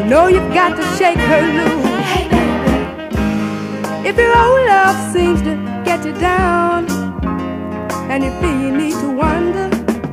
You know you've got to shake her loose. Hey baby, if your old love seems to get you down, and you feel you need to wander,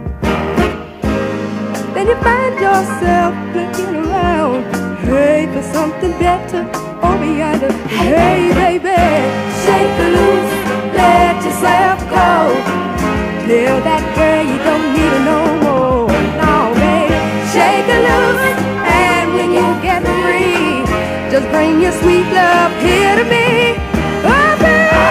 then you find yourself looking around, hey, for something better over yonder. Hey baby, shake her loose, let yourself go. Tell that girl you don't need her no more. No baby, shake her loose, and when you get free, just bring your sweet love here to me. Oh baby,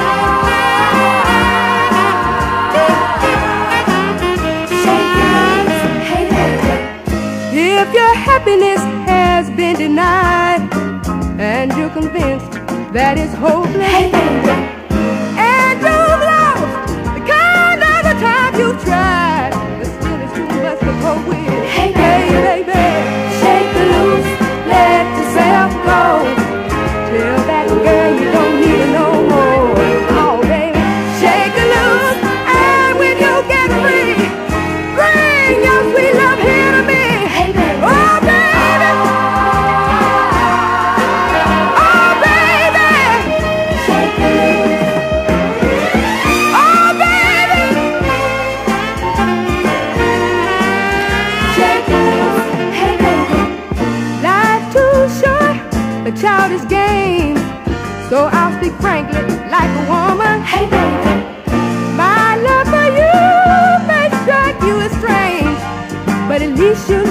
shake her loose. Hey baby, if your happiness has been denied and you're convinced that it's hopeless, hey baby, and you've lost the kind of the time you tried, but still it's too much to cope with. Hey baby, shake her loose, let yourself go. Tell that girl you don't need her no more. Oh baby, shake her loose, and when you get free, bring your sweet love here to me. hey baby, Oh baby, oh baby, shake her loose. oh baby, Shake her loose. Hey baby, life's too short, a childish game, so I'll speak frankly like a woman. hey baby, My love for you may strike you as strange, but at least you